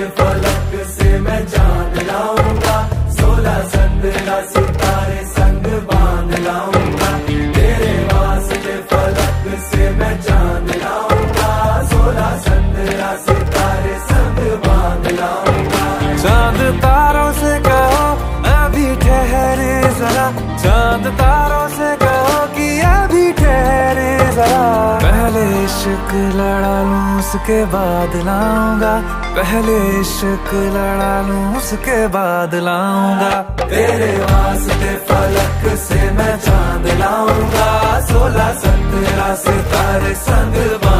के फलक से मैं चांद लाऊंगा, 16 17 सितारे संग बांध लाऊंगा। तेरे वास्ते फलक से मैं चांद लाऊंगा, 16 17 सितारे संग बांध लाऊंगा। चांद तारों से कहो अभी ठहरे जरा, चांद तारों से कहो कि अभी ठहरे जरा। पहले इश्क लड़ा लूं उसके बाद लाऊंगा, पहले इश्क लड़ा लूं उसके बाद लाऊंगा। तेरे वास्ते फलक से मैं चांद लाऊंगा, 16 17 सितारे संग